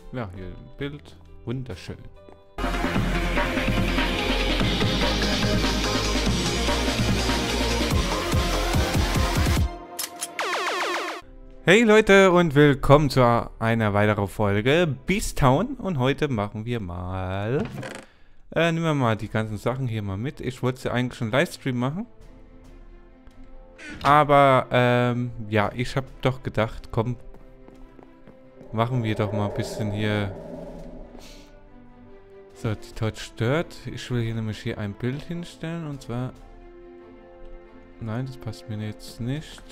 Ja, hier ein Bild. Wunderschön. Hey Leute und willkommen zu einer weiteren Folge Beast Town. Und heute machen wir mal... nehmen wir mal die ganzen Sachen hier mal mit. Ich wollte sie eigentlich schon Livestream machen. Aber, ja, ich habe doch gedacht, komm, machen wir doch mal ein bisschen hier... So, die Torch stört. Ich will hier nämlich hier ein Bild hinstellen und zwar... Nein, das passt mir jetzt nicht.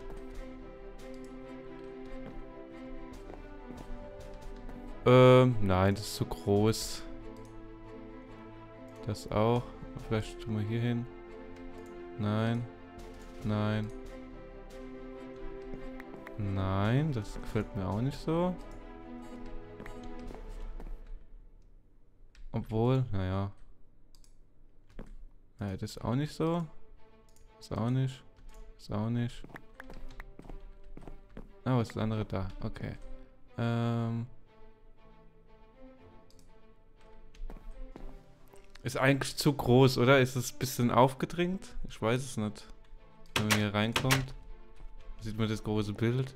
Nein, das ist zu groß. Das auch. Vielleicht tun wir hier hin. Nein. Nein. Nein, das gefällt mir auch nicht so. Obwohl, naja. Naja, das ist auch nicht so. Das ist auch nicht. Das ist auch nicht. Ah, was ist das andere da? Okay. Ist eigentlich zu groß, oder? Ist es ein bisschen aufgedrängt? Ich weiß es nicht. Wenn man hier reinkommt, sieht man das große Bild.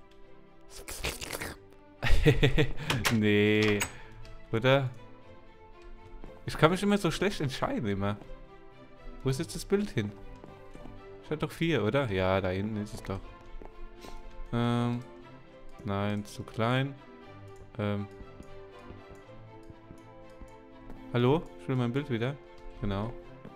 Nee. Oder? Ich kann mich immer so schlecht entscheiden, immer. Wo ist jetzt das Bild hin? Ich hatte doch 4, oder? Ja, da hinten ist es doch. Nein, zu klein. Hallo? Ich will mein Bild wieder. Genau.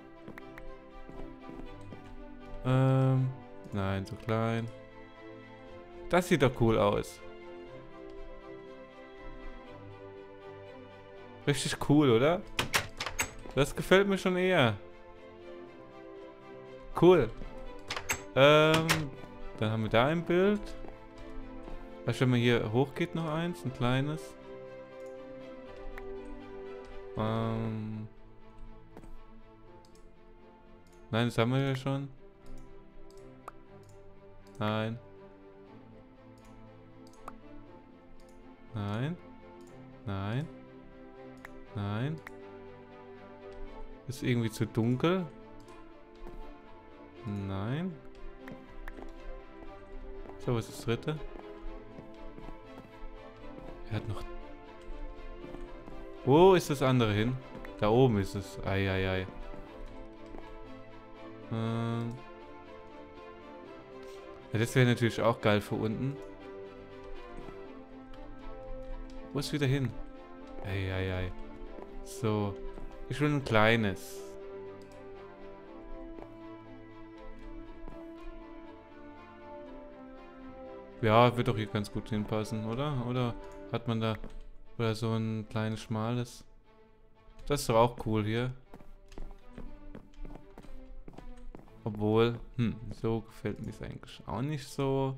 Nein, zu klein. Das sieht doch cool aus. Richtig cool, oder? Das gefällt mir schon eher. Cool. Dann haben wir da ein Bild. Vielleicht, wenn man hier hochgeht, noch eins, ein kleines. Nein, das haben wir ja schon. Nein. Nein. Nein. Nein. Ist irgendwie zu dunkel. Nein. So, was ist das dritte? Er hat noch... Wo ist das andere hin? Da oben ist es. Eieiei. Ja, das wäre natürlich auch geil für unten. Wo ist wieder hin? Eieiei. So. Ich will ein kleines. Ja, wird doch hier ganz gut hinpassen, oder? Oder hat man da... Oder so ein kleines, schmales. Das ist doch auch cool hier. Obwohl, so gefällt mir es eigentlich auch nicht so.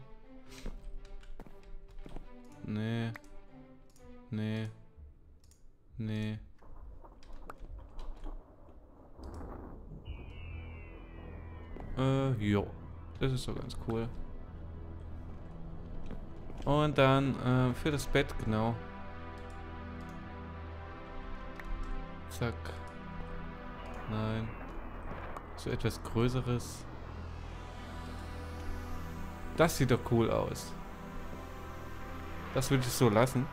Nee. Nee. Nee. Jo. Das ist so ganz cool. Und dann, für das Bett, genau. Zack. Nein. So etwas Größeres. Das sieht doch cool aus. Das würde ich so lassen.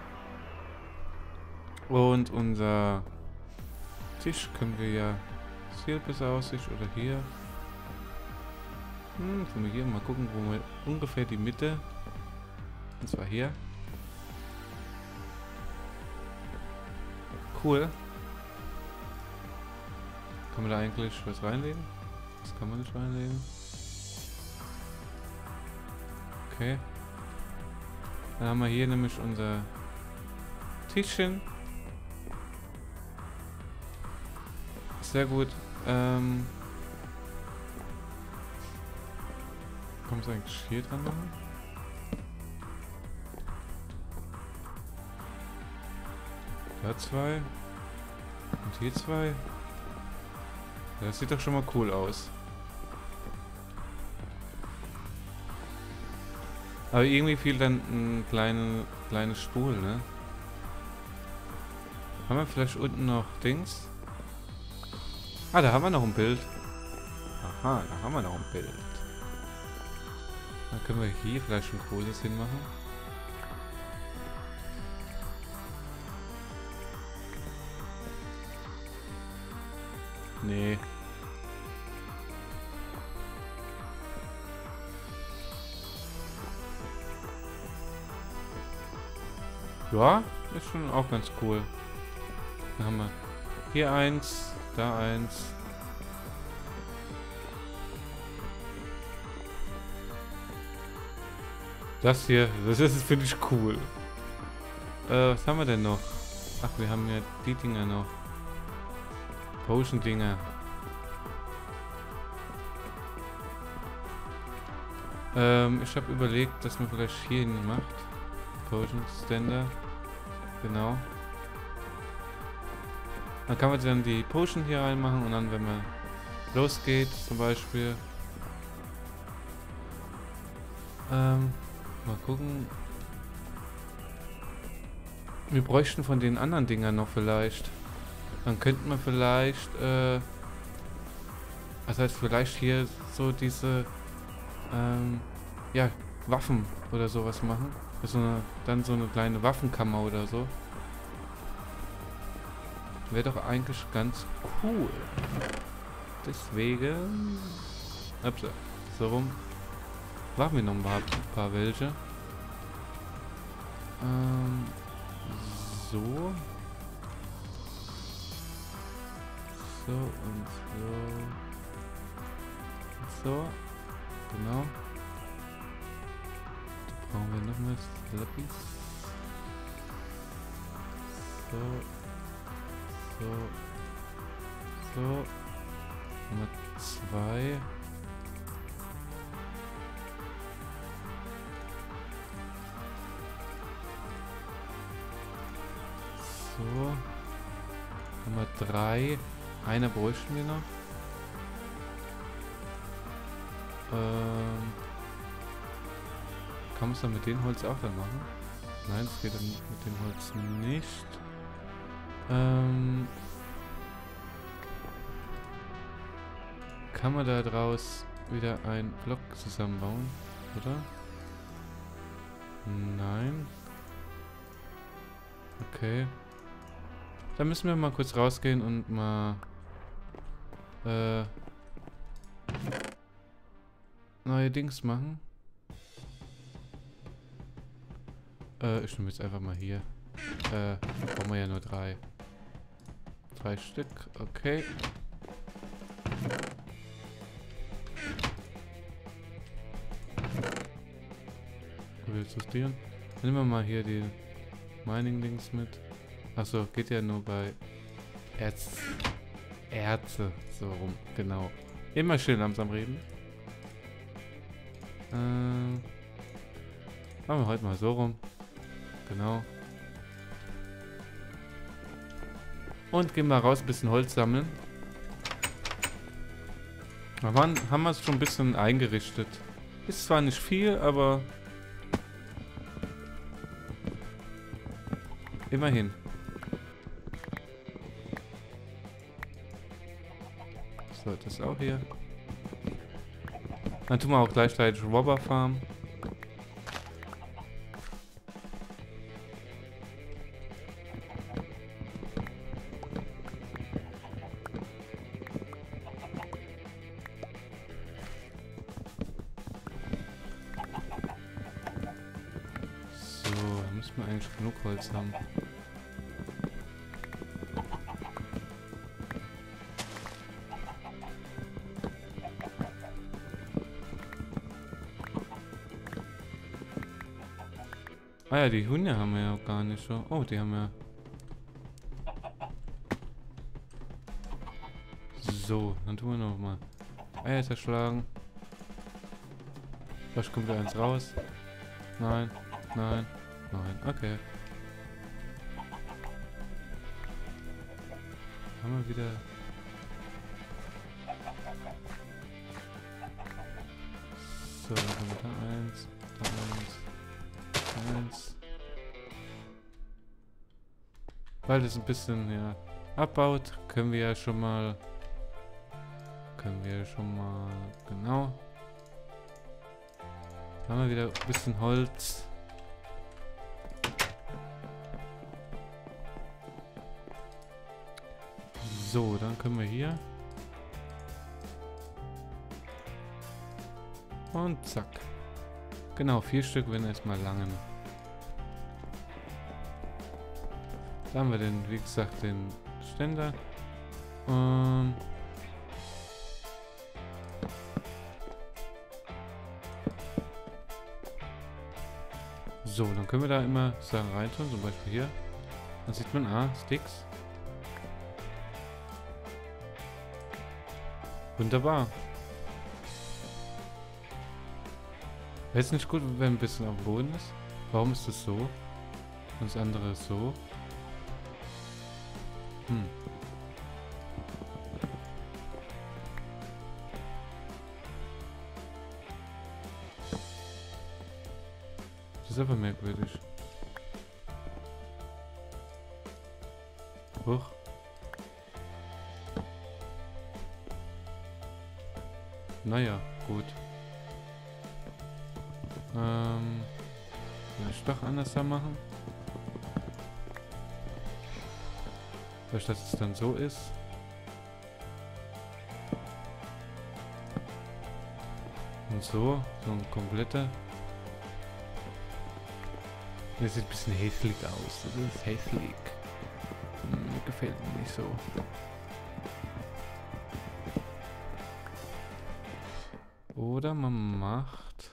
Und unser Tisch können wir ja... Ist hier besser Aussicht oder hier? Können wir hier mal gucken, wo wir ungefähr die Mitte... Und zwar hier. Cool. Kann man da eigentlich was reinlegen? Das kann man nicht reinlegen. Okay. Dann haben wir hier nämlich unser Tischchen. Sehr gut. Kann man es eigentlich hier dran machen? Da 2. Und hier 2. Das sieht doch schon mal cool aus. Aber irgendwie fehlt dann ein kleine Spul, ne? Haben wir vielleicht unten noch Dings? Ah, da haben wir noch ein Bild. Aha, da haben wir noch ein Bild. Dann können wir hier vielleicht ein großes hinmachen. Nee. Ja, ist schon auch ganz cool. Dann haben wir hier eins, da eins. Das hier, das ist, finde ich cool. Was haben wir denn noch? Ach, wir haben ja die Dinger noch. Potion-Dinger. Ich habe überlegt, dass man vielleicht hier hin macht. Potion Ständer. Genau. Dann kann man dann die Potion hier reinmachen und dann, wenn man losgeht, zum Beispiel. Mal gucken. Wir bräuchten von den anderen Dingern noch vielleicht. Dann könnten wir vielleicht, das heißt vielleicht hier so diese, ja, Waffen oder sowas machen. So eine, dann so eine kleine Waffenkammer oder so. Wäre doch eigentlich ganz cool. Deswegen, ups, so rum. Machen wir noch ein paar welche. So. So und so. Und so. Genau. Da brauchen wir noch mehr Slappies. So. So. So. Nummer 2. So. Nummer 3. Einer bräuchten wir noch. Kann man es dann mit dem Holz auch dann machen? Nein, das geht dann mit dem Holz nicht. Kann man da draus wieder einen Block zusammenbauen, oder? Nein. Okay. Dann müssen wir mal kurz rausgehen und mal neue Dings machen. Ich nehme jetzt einfach mal hier. Brauchen wir ja nur 3. 3 Stück, okay. Willst du studieren? Nehmen wir mal hier die Mining-Dings mit. Achso, geht ja nur bei Erze, so rum, genau. Immer schön langsam reden. Machen wir heute mal so rum. Genau. Und gehen mal raus, ein bisschen Holz sammeln. Da haben wir es schon ein bisschen eingerichtet. Ist zwar nicht viel, aber immerhin. So, das auch hier. Dann tun wir auch gleichzeitig Robber Farm. So, da müssen wir eigentlich genug Holz haben. Ah ja, die Hunde haben wir ja auch gar nicht so. Oh, die haben wir. So, dann tun wir noch mal Eier zerschlagen. Vielleicht kommt da eins raus. Nein, nein, nein. Okay. Haben wir wieder. So, dann haben wir da eins, da eins. Eins. Weil es ein bisschen ja, abbaut, können wir ja schon mal... Genau. Da haben wir wieder ein bisschen Holz. So, dann können wir hier. Und zack. Genau, 4 Stück werden erstmal langen. Da haben wir den, wie gesagt, den Ständer. So, dann können wir da immer Sachen reintun, zum Beispiel hier. Dann sieht man, Sticks. Wunderbar. Wäre es nicht gut, wenn ein bisschen auf dem Boden ist? Warum ist das so? Und das andere ist so? Das ist aber merkwürdig. Huch. Naja, gut. Vielleicht doch anders da machen. Vielleicht, dass es dann so ist. Und so ein kompletter. Das sieht ein bisschen hässlich aus. Das ist hässlich. Mir gefällt mir nicht so. Oder man macht...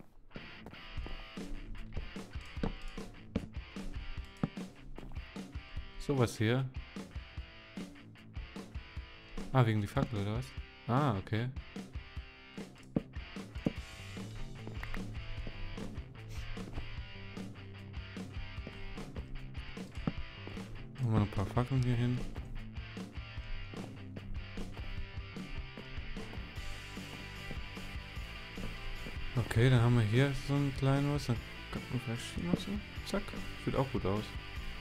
sowas hier. Wegen die Fackel oder was? Okay. Machen wir noch ein paar Fackeln hier hin. Okay, dann haben wir hier so ein kleines, dann kann man vielleicht hier noch so. Zack. Sieht auch gut aus.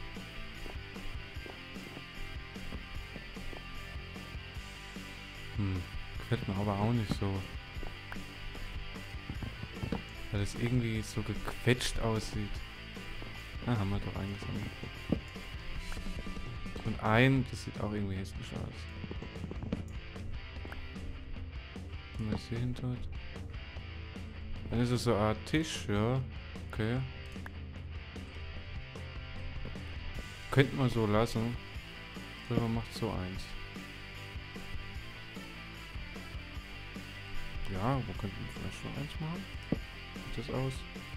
Gefällt mir aber auch nicht so. Weil es irgendwie so gequetscht aussieht. Haben wir doch eingesammelt. Und das sieht auch irgendwie hässlich aus. Wenn man es hier hin tut. Dann ist es so eine Art Tisch, ja. Okay. Könnte man so lassen. Oder man macht so eins. Ja, wo könnten wir vielleicht noch eins machen? Sieht das aus?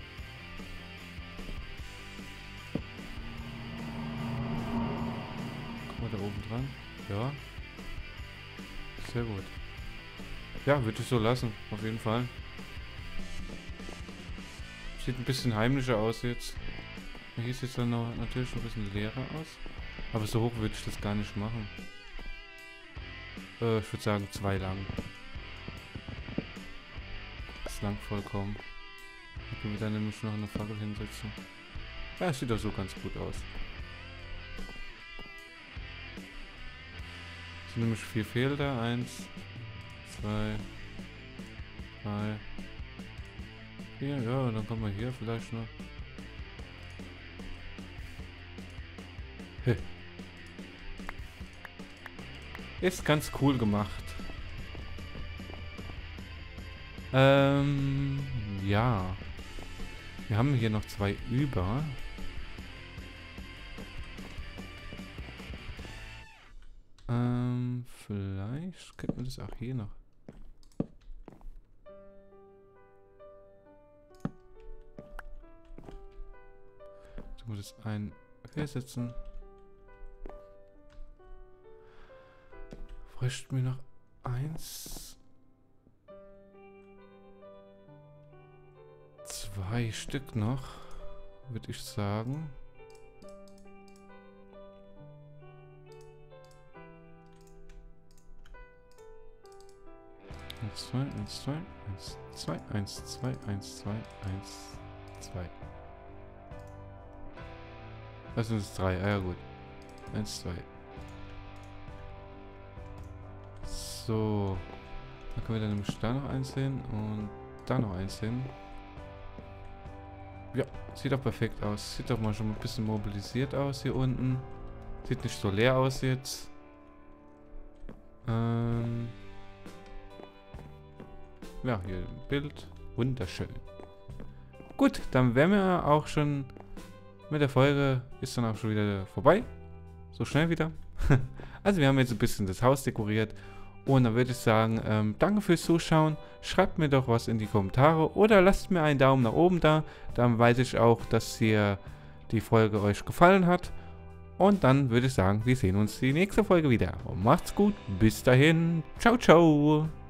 Guck mal da oben dran. Ja. Sehr gut. Ja, würde ich so lassen. Auf jeden Fall. Sieht ein bisschen heimlicher aus jetzt. Hier sieht es dann noch natürlich ein bisschen leerer aus. Aber so hoch würde ich das gar nicht machen. Ich würde sagen 2 lang. Das langt vollkommen. Da können wir dann nämlich noch eine Fackel hinsetzen. Ja, sieht doch so ganz gut aus. Es sind nämlich 4 Felder. 1, 2, 3, 4. Ja, und dann kommen wir hier vielleicht noch. Ist ganz cool gemacht. Ja. Wir haben hier noch 2 über. Vielleicht könnten wir das auch hier noch. So, muss das ein hier setzen. Bräuchten wir noch 1. 2 Stück noch, würde ich sagen. Eins, 2, 1, 2, 1, 2, 1, 2, 1, 2, 1, 2. Das sind es 3, ja gut. 1, 2. So. Dann können wir dann nämlich da noch eins hin und da noch eins hin. Ja, sieht doch perfekt aus. Sieht doch mal schon ein bisschen mobilisiert aus hier unten. Sieht nicht so leer aus jetzt. Ja, hier ein Bild. Wunderschön. Gut, dann wären wir auch schon mit der Folge. Ist dann auch schon wieder vorbei. So schnell wieder. Also wir haben jetzt ein bisschen das Haus dekoriert. Und dann würde ich sagen, danke fürs Zuschauen. Schreibt mir doch was in die Kommentare oder lasst mir einen Daumen nach oben da. Dann weiß ich auch, dass hier die Folge euch gefallen hat. Und dann würde ich sagen, wir sehen uns die nächste Folge wieder. Und macht's gut. Bis dahin. Ciao, ciao.